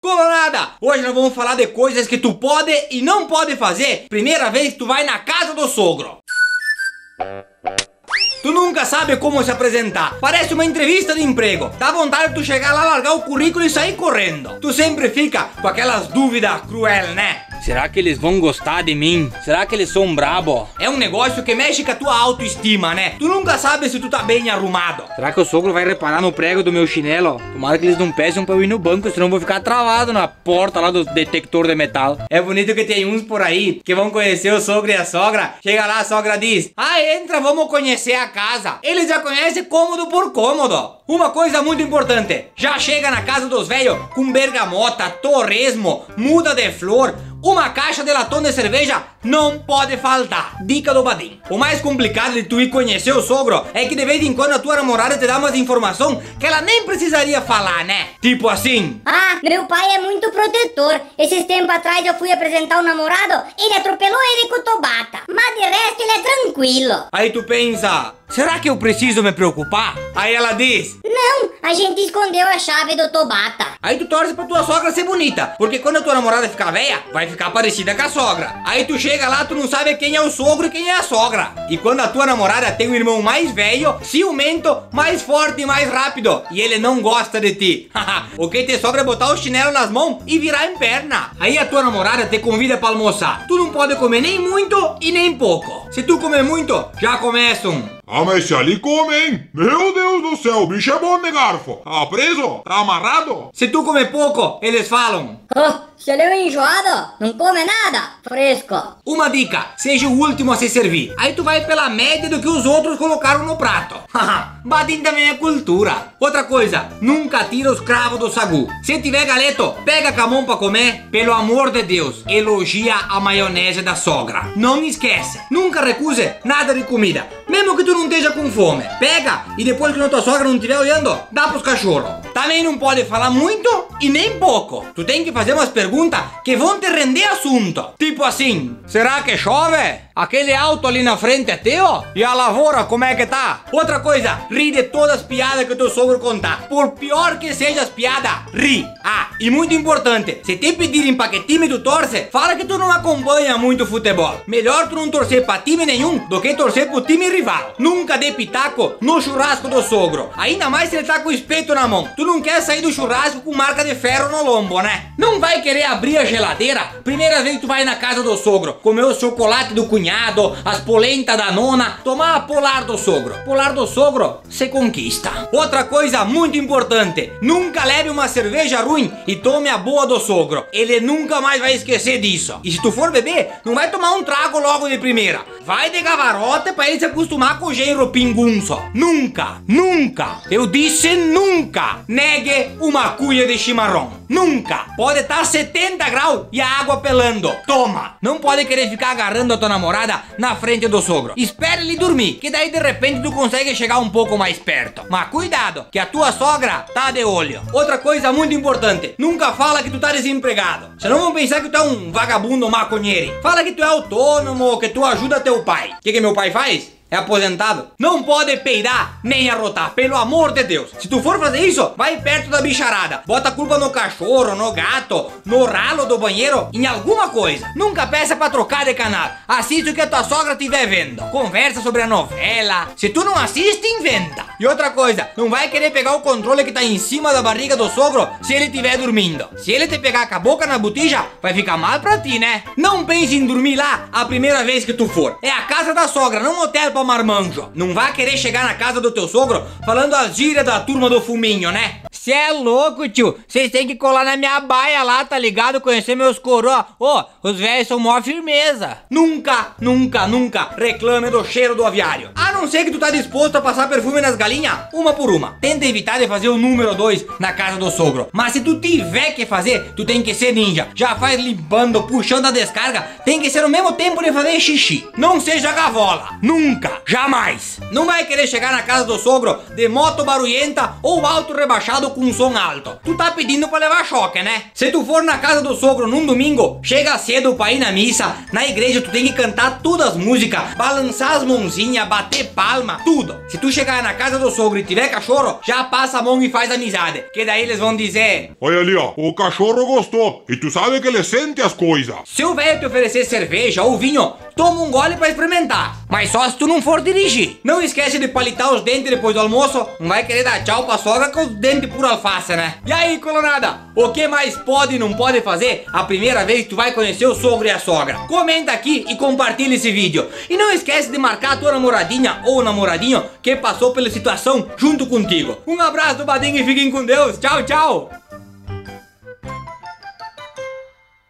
Colorada, hoje nós vamos falar de coisas que tu pode e não pode fazer primeira vez que tu vai na casa do sogro. Tu nunca sabe como se apresentar. Parece uma entrevista de emprego. Dá vontade de tu chegar lá, largar o currículo e sair correndo. Tu sempre fica com aquelas dúvidas cruel, né? Será que eles vão gostar de mim? Será que eles são brabo? É um negócio que mexe com a tua autoestima, né? Tu nunca sabe se tu tá bem arrumado. Será que o sogro vai reparar no prego do meu chinelo? Tomara que eles não peçam pra eu ir no banco, senão eu vou ficar travado na porta lá do detector de metal. É bonito que tem uns por aí que vão conhecer o sogro e a sogra. Chega lá, a sogra diz: ah, entra, vamos conhecer a casa. Eles já conhecem cômodo por cômodo. Uma coisa muito importante: já chega na casa dos velhos com bergamota, torresmo, muda de flor, uma caixa de latão de cerveja não pode faltar. Dica do Badim. O mais complicado de tu ir conhecer o sogro é que de vez em quando a tua namorada te dá umas informações que ela nem precisaria falar, né? Tipo assim: ah, meu pai é muito protetor. Esses tempos atrás eu fui apresentar o namorado, ele atropelou ele com tobata. Mas de resto ele é tranquilo. Aí tu pensa: será que eu preciso me preocupar? Aí ela diz: não, a gente escondeu a chave do tobata. Aí tu torce pra tua sogra ser bonita, porque quando a tua namorada ficar velha, vai ficar parecida com a sogra. Aí tu chega lá, tu não sabe quem é o sogro e quem é a sogra. E quando a tua namorada tem um irmão mais velho, ciumento, mais forte e mais rápido, e ele não gosta de ti, o que te sobra é botar o chinelo nas mãos e virar em perna. Aí a tua namorada te convida pra almoçar. Tu não pode comer nem muito e nem pouco. Se tu comer muito, já começa um: ah, mas se ali come, hein? Meu Deus do céu, o bicho é bom de garfo. Tá preso? Tá amarrado? Se tu comer pouco, eles falam: oh, se ele é enjoado, não come nada, fresco. Uma dica: seja o último a se servir. Aí tu vai pela média do que os outros colocaram no prato. Badim também é cultura. Outra coisa: nunca tira os cravos do sagu. Se tiver galeto, pega com a mão pra comer. Pelo amor de Deus, elogia a maionese da sogra. Não esquece, nunca recuse nada de comida, mesmo que tu não esteja com fome. Pega e depois que a tua sogra não estiver olhando, dá pros cachorros. Também não pode falar muito e nem pouco. Tu tem que fazer umas perguntas que vão te render assunto. Tipo assim: será que chove? Aquele auto ali na frente é teu? E a lavoura, como é que tá? Outra coisa: ri de todas as piadas que o teu sogro contar. Por pior que sejam as piadas, ri. Ah, e muito importante: se te pedirem pra que time tu torce, fala que tu não acompanha muito futebol. Melhor tu não torcer pra time nenhum do que torcer pro time rival. Nunca dê pitaco no churrasco do sogro, ainda mais se ele tá com o espeto na mão. Tu não quer sair do churrasco com marca de ferro no lombo, né? Não vai querer abrir a geladeira primeira vez que tu vai na casa do sogro, comer o chocolate do cunhado, as polentas da nona, tomar a polar do sogro. Polar do sogro se conquista. Outra coisa muito importante: nunca leve uma cerveja ruim e tome a boa do sogro. Ele nunca mais vai esquecer disso. E se tu for beber, não vai tomar um trago logo de primeira. Vai de gavarote pra ele se acostumar com o genro pingunço. Nunca, nunca, eu disse nunca, negue uma cuia de chimarrão. Nunca. Pode estar 70 graus e a água pelando. Toma. Não pode querer ficar agarrando a tua namorada na frente do sogro. Espera ele dormir, que daí de repente tu consegue chegar um pouco mais perto. Mas cuidado, que a tua sogra tá de olho. Outra coisa muito importante: nunca fala que tu tá desempregado. Senão vão pensar que tu é um vagabundo maconheiro. Fala que tu é autônomo, que tu ajuda teu pai. O que meu pai faz? É aposentado. Não pode peidar nem arrotar, pelo amor de Deus. Se tu for fazer isso, vai perto da bicharada. Bota a culpa no cachorro, no gato, no ralo do banheiro, em alguma coisa. Nunca peça pra trocar de canal. Assiste o que a tua sogra estiver vendo. Conversa sobre a novela. Se tu não assiste, inventa. E outra coisa: não vai querer pegar o controle que tá em cima da barriga do sogro se ele estiver dormindo. Se ele te pegar com a boca na botija, vai ficar mal pra ti, né? Não pense em dormir lá a primeira vez que tu for. É a casa da sogra, não um hotel pra marmanjo. Não vai querer chegar na casa do teu sogro falando as gírias da turma do fuminho, né? Cê é louco, tio. Vocês têm que colar na minha baia lá, tá ligado? Conhecer meus coroa. Ô, os velhos são mó firmeza. Nunca, nunca, nunca reclame do cheiro do aviário. A não ser que tu tá disposto a passar perfume nas galinhas, uma por uma. Tenta evitar de fazer o número 2 na casa do sogro. Mas se tu tiver que fazer, tu tem que ser ninja. Já faz limpando, puxando a descarga. Tem que ser ao mesmo tempo de fazer xixi. Não seja gavola. Nunca. Nunca, jamais. Não vai querer chegar na casa do sogro de moto barulhenta ou alto rebaixado com som alto. Tu tá pedindo pra levar choque, né? Se tu for na casa do sogro num domingo, chega cedo pra ir na missa. Na igreja tu tem que cantar todas as músicas, balançar as mãozinhas, bater palma, tudo. Se tu chegar na casa do sogro e tiver cachorro, já passa a mão e faz amizade. Que daí eles vão dizer: Olha ali, ó, o cachorro gostou. E tu sabe que ele sente as coisas. se o velho te oferecer cerveja ou vinho, toma um gole pra experimentar. Mas só se tu não for dirigir. Não esquece de palitar os dentes depois do almoço. Não vai querer dar tchau pra sogra com os dentes puro alface, né? E aí, colorada, o que mais pode e não pode fazer a primeira vez que tu vai conhecer o sogro e a sogra? Comenta aqui e compartilha esse vídeo. E não esquece de marcar a tua namoradinha ou namoradinho que passou pela situação junto contigo. Um abraço do Badinho e fiquem com Deus. Tchau, tchau.